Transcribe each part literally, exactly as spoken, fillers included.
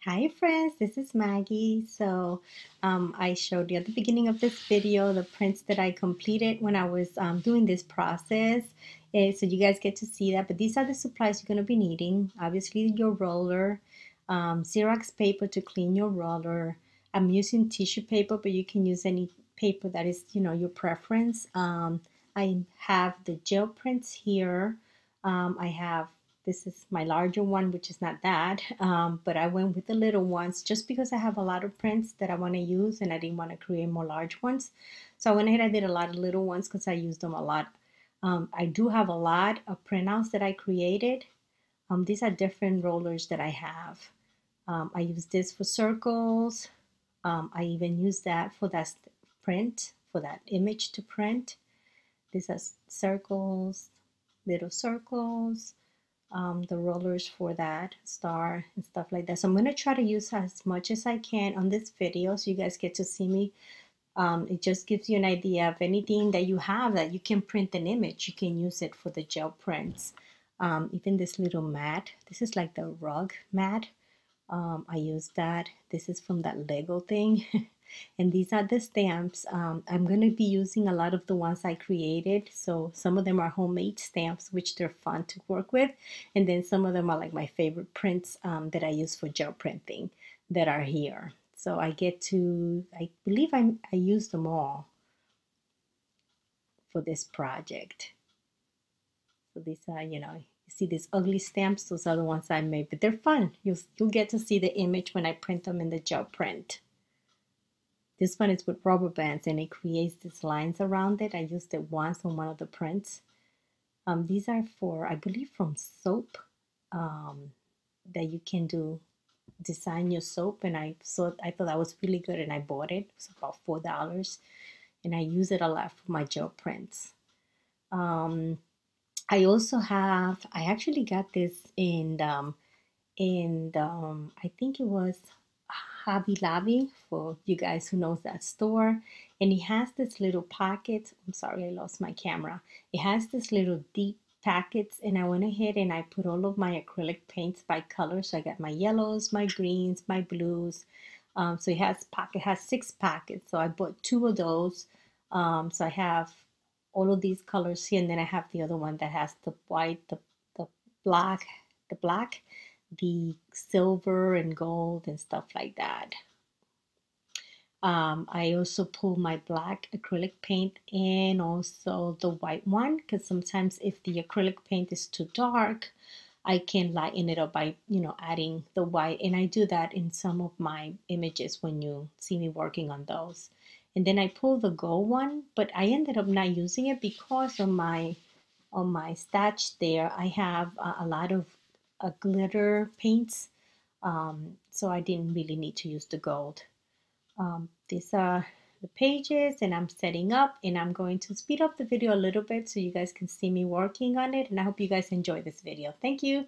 Hi friends, this is Maggie. So um, I showed you at the beginning of this video the prints that I completed when I was um, doing this process. Eh, so you guys get to see that. But these are the supplies you're going to be needing. Obviously your roller, um, Xerox paper to clean your roller. I'm using tissue paper, but you can use any paper that is, you know, your preference. Um, I have the gel prints here. Um, I have this is my larger one, which is not that, um, but I went with the little ones just because I have a lot of prints that I want to use and I didn't want to create more large ones. So I went ahead and did a lot of little ones because I used them a lot. Um, I do have a lot of printouts that I created. Um, these are different rollers that I have. Um, I use this for circles. Um, I even use that for that print, for that image to print. These are circles, little circles, um, the rollers for that star and stuff like that. So I'm going to try to use as much as I can on this video so you guys get to see me. Um, it just gives you an idea of anything that you have that you can print an image. You can use it for the gel prints. Um, even this little mat. This is like the rug mat. Um, I use that. This is from that Lego thing. And these are the stamps. Um, I'm going to be using a lot of the ones I created. So some of them are homemade stamps, which they're fun to work with. And then some of them are like my favorite prints um, that I use for gel printing that are here. So I get to, I believe I, I used them all for this project. So these are, you know, you see these ugly stamps, those are the ones I made, but they're fun. You'll, you'll get to see the image when I print them in the gel print. This one is with rubber bands and it creates these lines around it. I used it once on one of the prints. Um, these are for, I believe, from soap um, that you can do design your soap. And I saw, I thought that was really good and I bought it. It was about four dollars and I use it a lot for my gel prints. Um, I also have, I actually got this in, um, in um, I think it was Hobby Lobby for you guys who knows that store. And it has this little pocket. I'm sorry, I lost my camera. It has this little deep packets and I went ahead and I put all of my acrylic paints by color. So I got my yellows, my greens, my blues. Um, so it has pocket has six packets. So I bought two of those. Um, so I have all of these colors here, and then I have the other one that has the white, the the black, the black, the silver and gold and stuff like that. Um, I also pull my black acrylic paint and also the white one because sometimes if the acrylic paint is too dark, I can lighten it up by, you know, adding the white. And I do that in some of my images when you see me working on those. And then I pull the gold one, but I ended up not using it because of my on my stash there. I have a, a lot of uh, glitter paints, um, so I didn't really need to use the gold. Um, these are the pages and I'm setting up and I'm going to speed up the video a little bit so you guys can see me working on it, and I hope you guys enjoy this video. Thank you.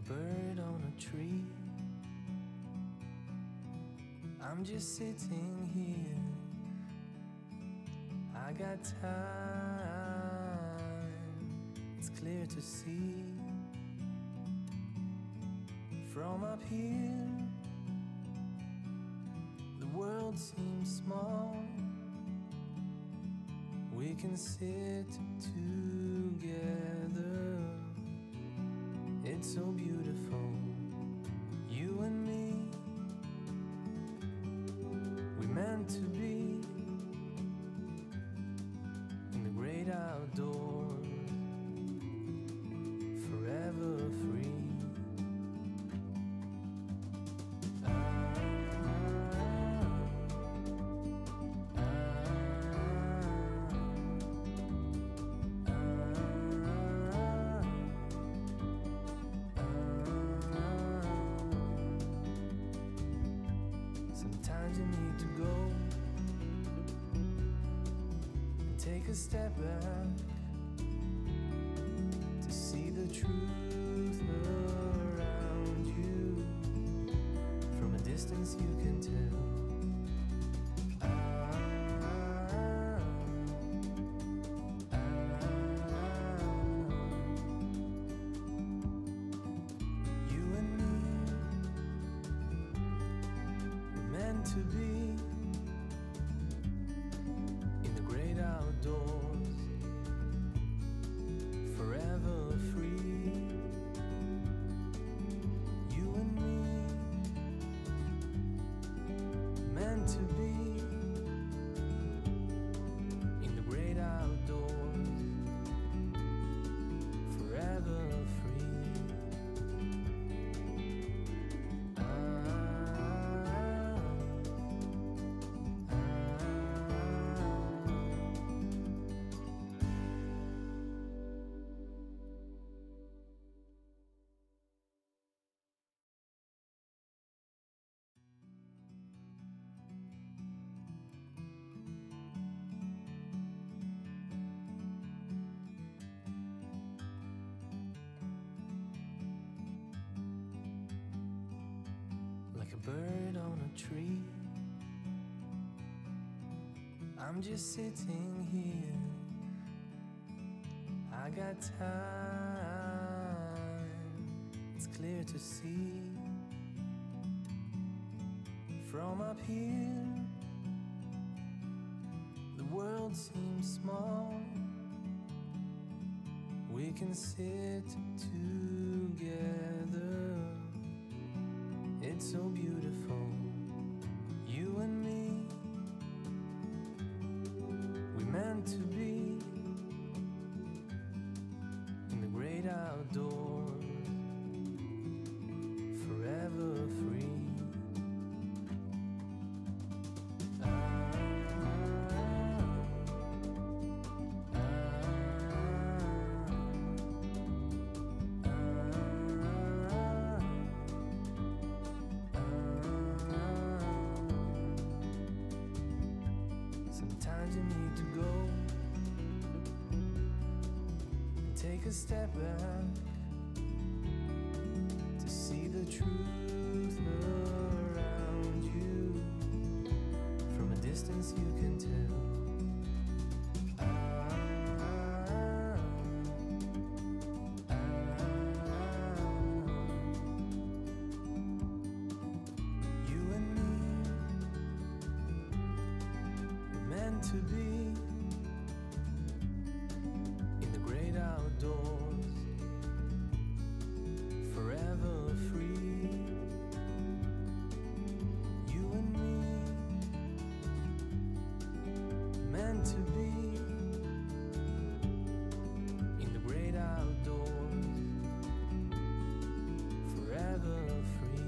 bird on a tree. I'm just sitting here. I got time, it's clear to see. From up here, the world seems small. We can sit together. It's so beautiful, you and me. We meant to be in the great outdoors, forever free. Sometimes you need to go and take a step back to see the truth around you. From a distance you can tell. To be in the great outdoors, forever free. You and me, meant to be in the great outdoors, forever free. Like a bird on a tree, I'm just sitting here. I got time, it's clear to see. From up here, the world seems small. We can sit together. It's so beautiful, you and me. We meant to be in the great outdoors, forever free. Sometimes you need to go and take a step back to see the truth around you. From a distance you can tell. To be in the great outdoors, forever free. You and me, meant to be in the great outdoors, forever free.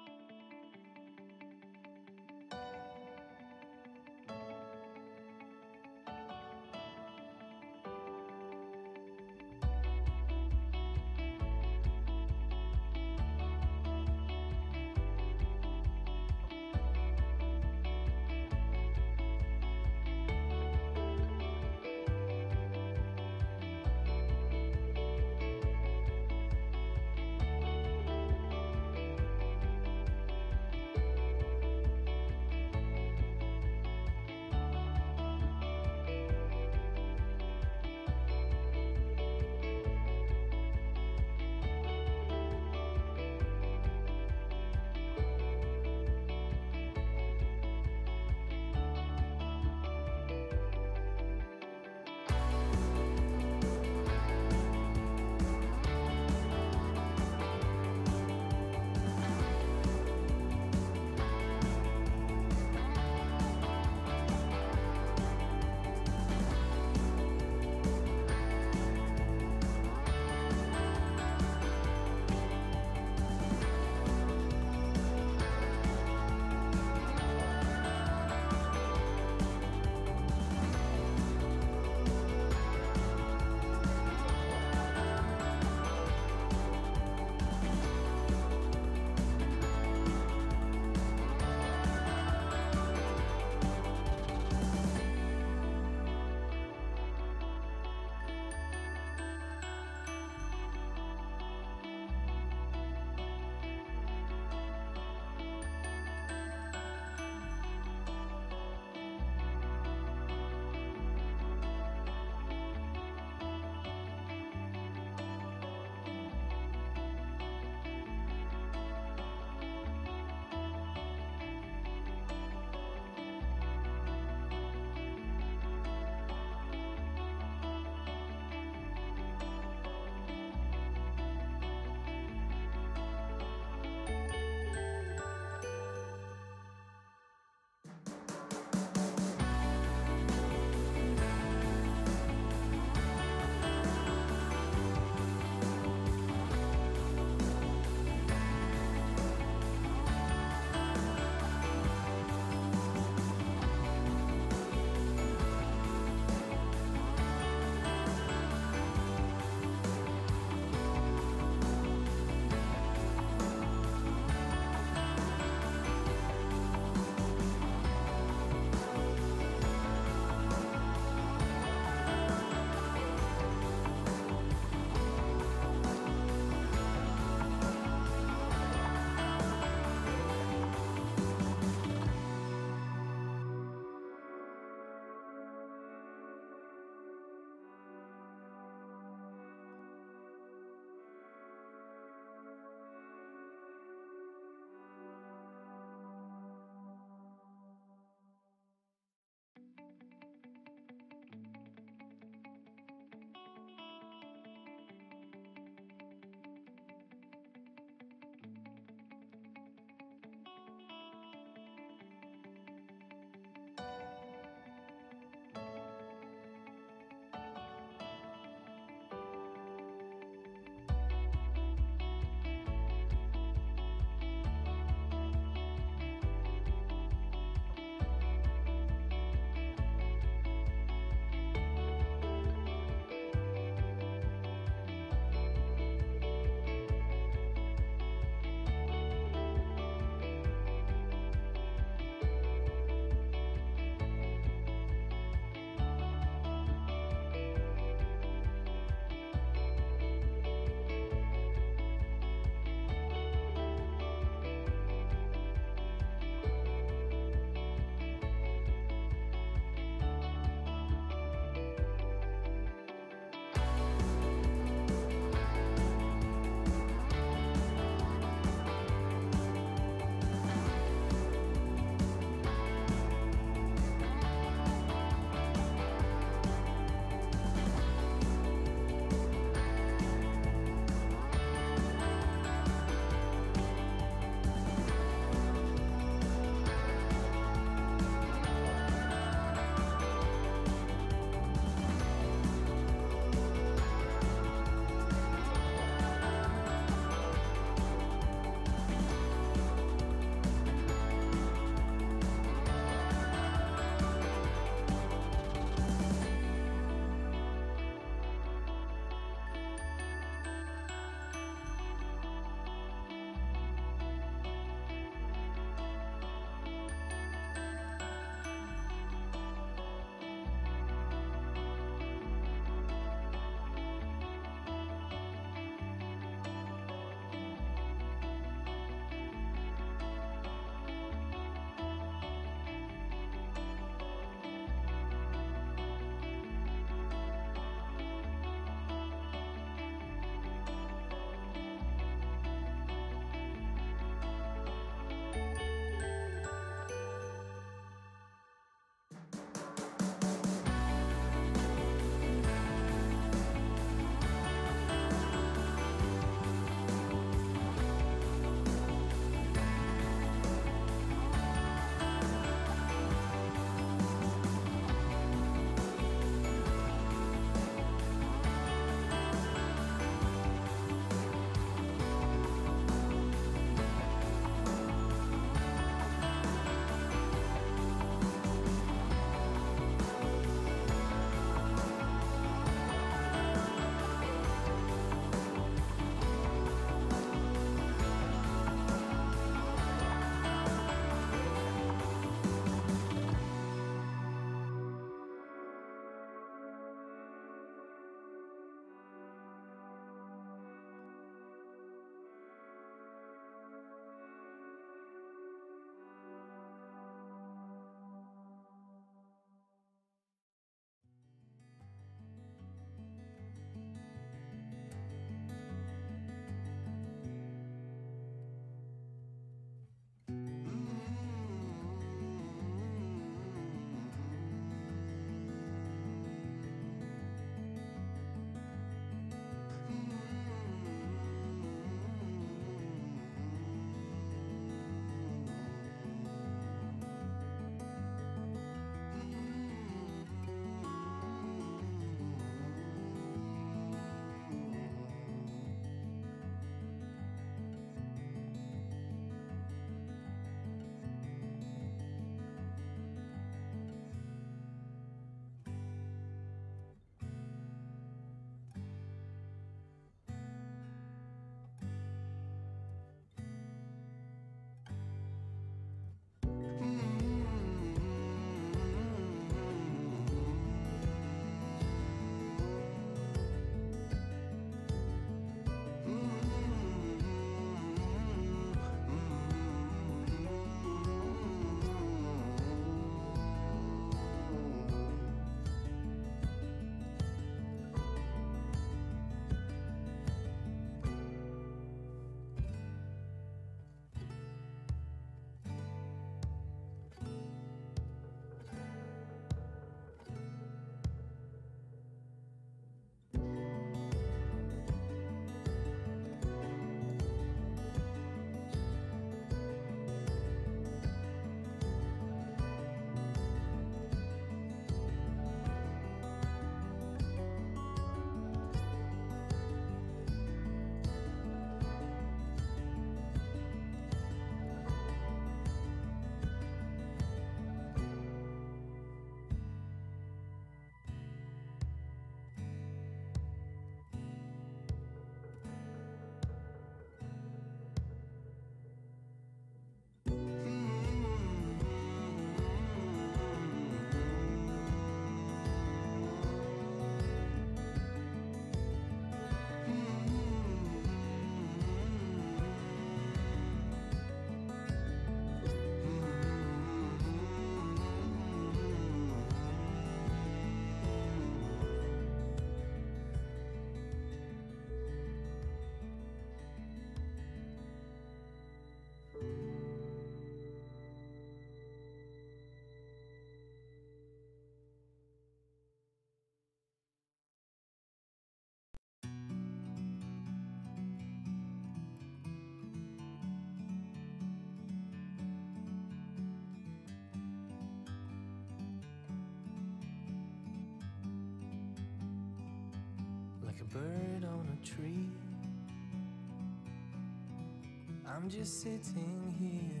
I'm just sitting here.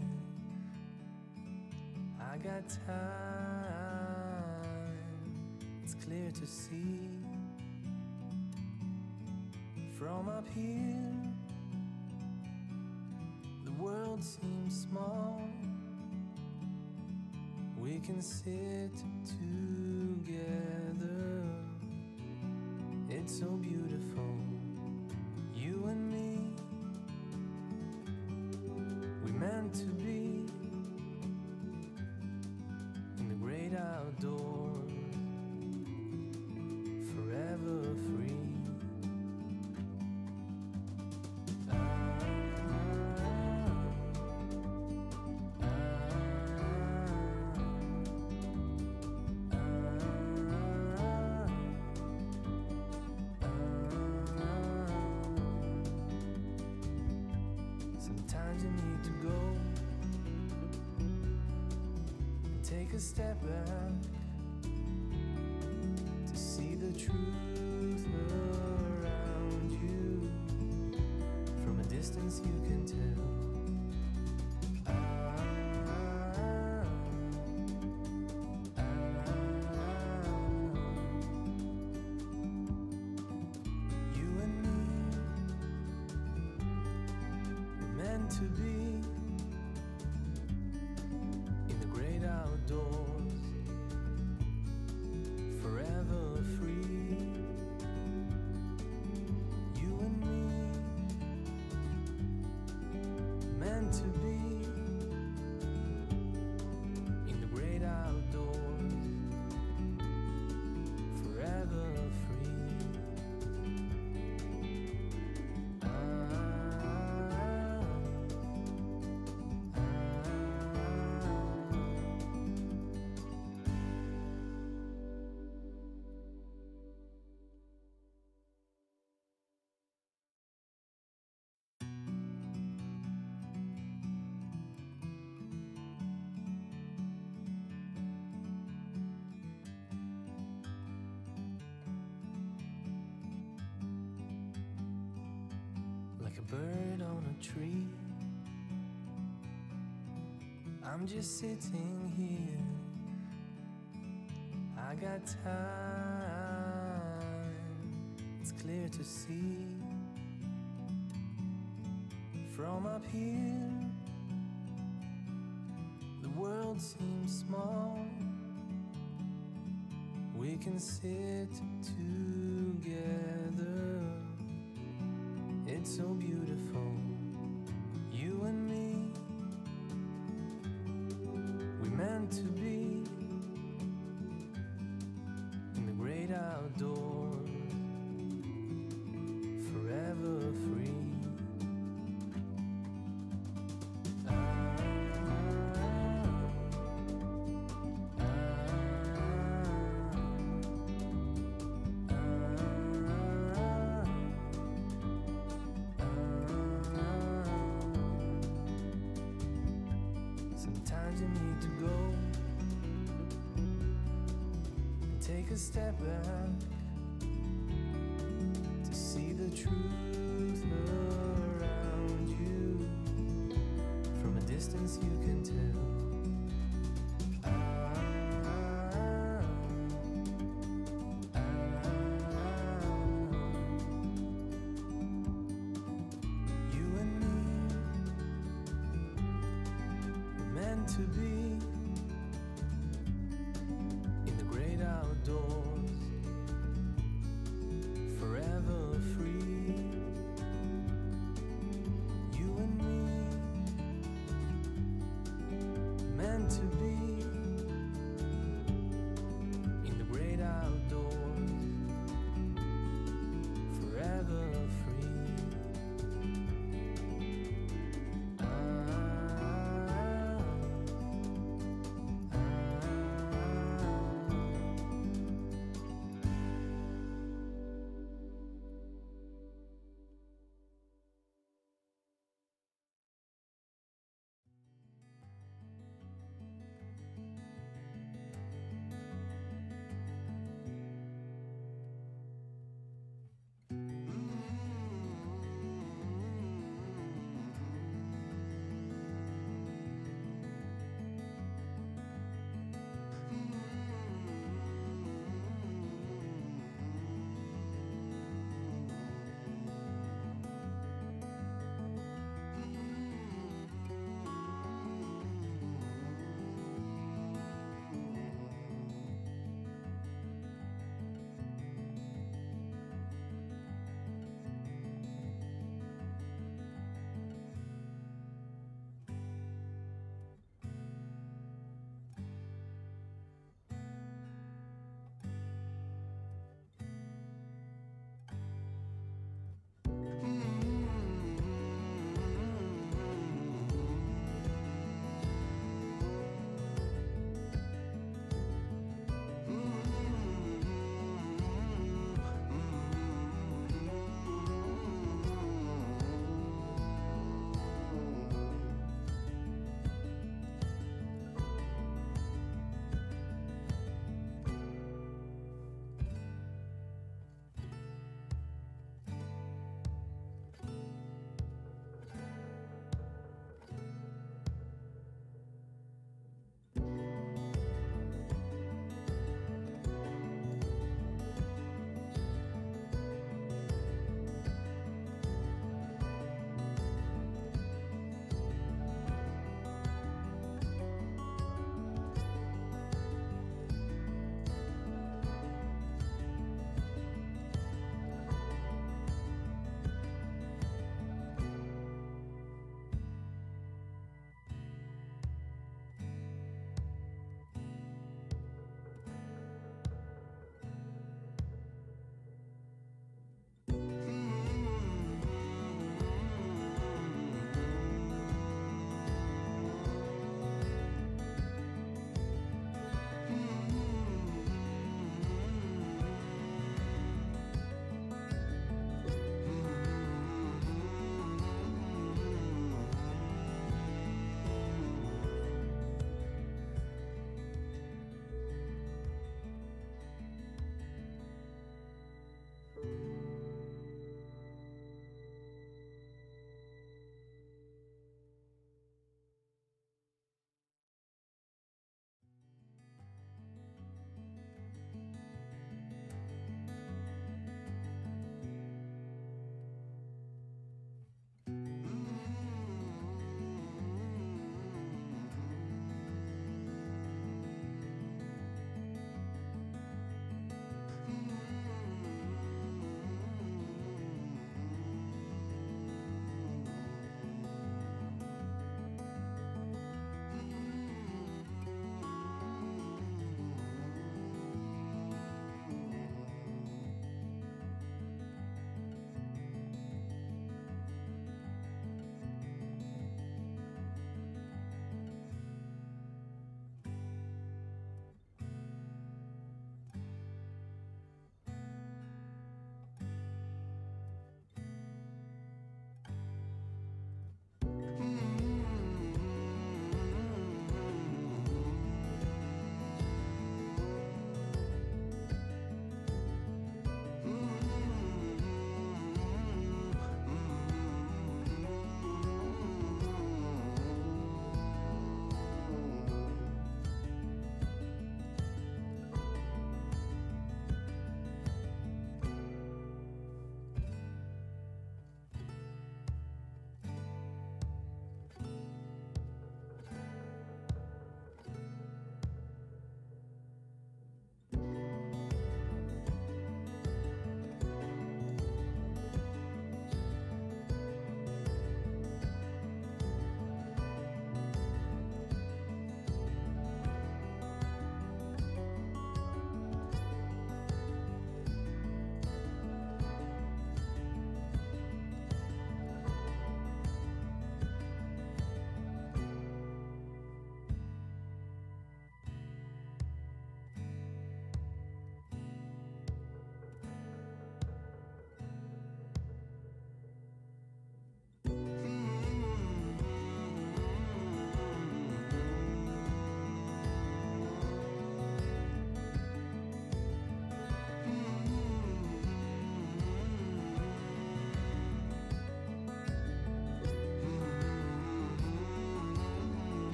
I got time, it's clear to see. From up here, the world seems small. We can sit together. It's so beautiful, you and me. We meant to be in the great outdoors, forever free. Sometimes you need to go and take a step back to see the truth around you. From a distance you can tell. Ah, ah, you and me, meant to be in the great outdoors, forever free. You and me, meant to be in the great outdoors, forever free. Like a bird on a tree, I'm just sitting here. I got time, it's clear to see. From up here, the world seems small. We can sit together. It's so beautiful, you and me. We meant to be in the great outdoors, forever free. Sometimes you need to go and take a step back to see the truth around you. From a distance you can tell. Ah, ah, you and me, meant to be in the great outdoors, forever free. You and me, meant to be in the great outdoors, forever free. Ah,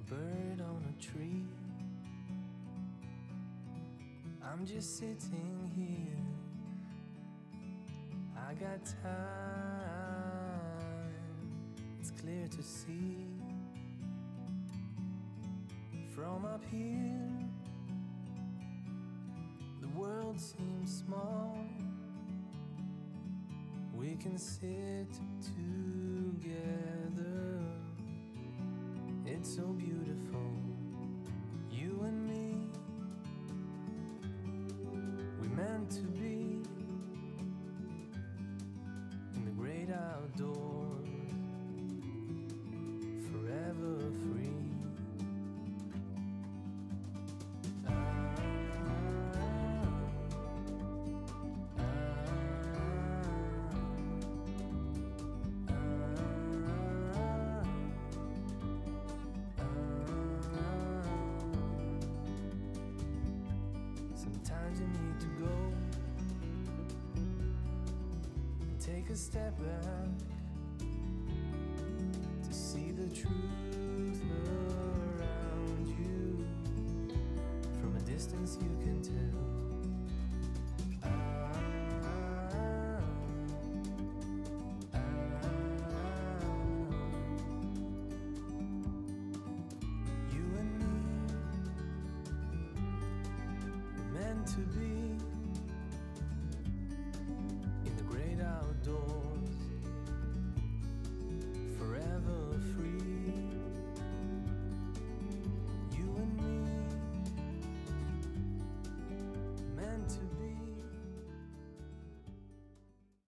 bird on a tree. I'm just sitting here. I got time, it's clear to see. From up here, the world seems small. We can sit together. It's so beautiful, you and me. We meant to be in the great outdoors, forever free. Sometimes you need to go and take a step back to see the truth around you. From a distance you can tell. Ah, ah, you and me, we're meant to be